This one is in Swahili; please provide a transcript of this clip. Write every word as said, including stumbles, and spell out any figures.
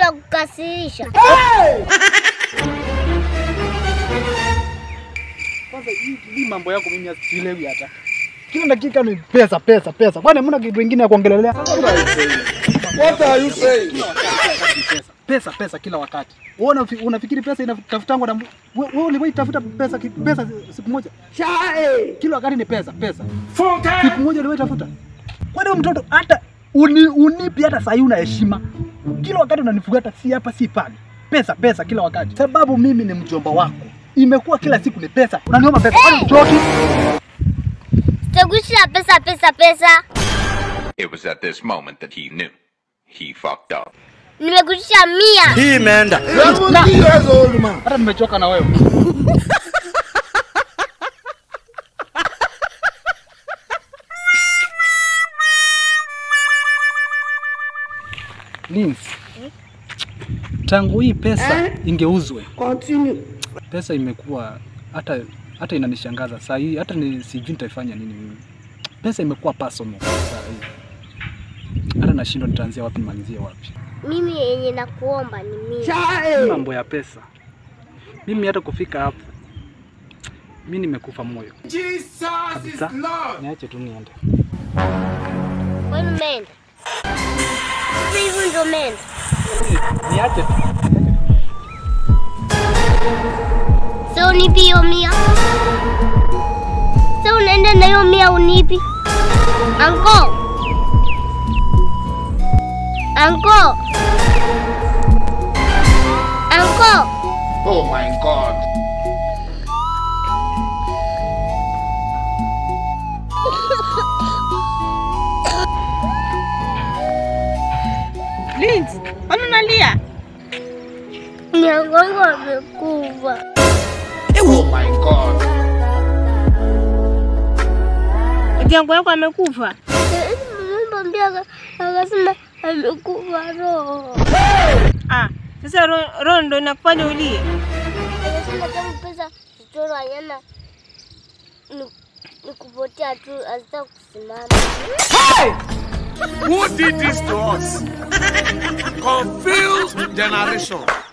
nimekukasirisha. Kwanza hii mambo yako mimi sielewi hata. Kila dakika ni pesa pesa pesa. Kwani hamna kitu kingine ya kuongelelea? What are you saying? Pesa pesa kila wakati. Wewe unafikiri pesa inatafutangwa na wewe uliwahi tafuta pesa pesa siku moja? Chai. Kila wakati ni pesa pesa. Siku moja uliwahi tafuta? Kwani mtoto hata uni, unipi hata sasa una heshima. Kila wakati unanifuata si hapa si pale. Pesa pesa kila wakati. Sababu mimi ni mjomba wako. Imekuwa kila siku ni pesa. Unaniomba pesa. Kwani uchoki? Sitakushia pesa pesa pesa. It was at this moment that he knew. He fucked up. Nimekushia mia. Hii imeenda. Hata nimechoka na wewe. Leens. Tangu hii pesa ingeuzwe. Continue. Pesa imekuwa hata hata inanishangaza saa hii, hata ni sijui nitaifanya nini mimi. Pesa imekuwa personal saa hii. Hata nashindwa nitaanzia wapi nimalizie wapi. Mimi yenye nakuomba ni mimi. Chai. Mambo ya pesa. Mimi hata kufika hapo mimi nimekufa moyo. Jesus is Lord. Niache tu niende. Wewe umeenda. Hivi ndio umeenda. Niache tu. Sasa unipi hiyo mia. Sasa unaenda na hiyo mia unipi. Anko. Anko. Anko. Oh my God. Leens, mbona unalia? Nyangongo amekufa. Oh my God. Jango yako amekufa? Mbona akasema amekufa roho. Ah, sasa roho ndo inakufanya ulie. Anasema kama pesa kitoro anyana ni kupotea tu azita kusimama. Hey! Who did this to us? Confused generation.